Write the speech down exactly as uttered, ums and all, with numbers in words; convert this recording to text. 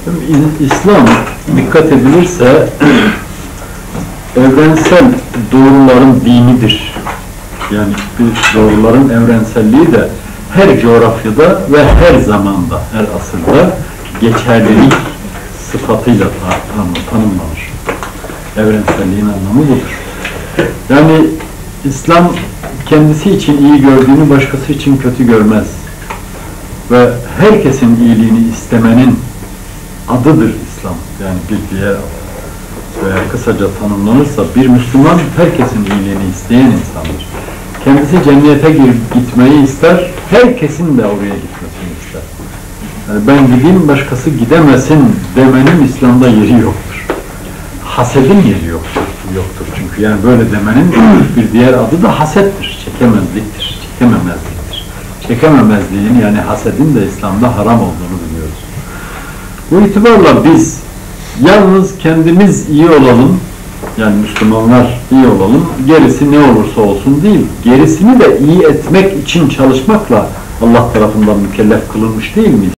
İslam dikkat edilirse evrensel doğruların dinidir. Yani doğruların evrenselliği de her coğrafyada ve her zamanda, her asırda geçerlilik sıfatıyla tanımlanır. Evrenselliğin anlamı budur. Yani İslam kendisi için iyi gördüğünü başkası için kötü görmez. Ve herkesin iyiliğini istemenin adıdır İslam. Yani bir diğer veya kısaca tanımlanırsa bir Müslüman herkesin iyiliğini isteyen insandır. Kendisi cennete gitmeyi ister, herkesin de oraya gitmesini ister. Yani ben gideyim, başkası gidemesin demenin İslam'da yeri yoktur. Hasedin yeri yoktur. Yoktur çünkü yani böyle demenin bir diğer adı da hasettir, çekemezliktir, çekememezliktir. Çekememezliğin yani hasedin de İslam'da haram olduğunu biliyoruz. Bu itibarla biz yalnız kendimiz iyi olalım, yani Müslümanlar iyi olalım, gerisi ne olursa olsun değil, gerisini de iyi etmek için çalışmakla Allah tarafından mükellef kılınmış değil miyiz?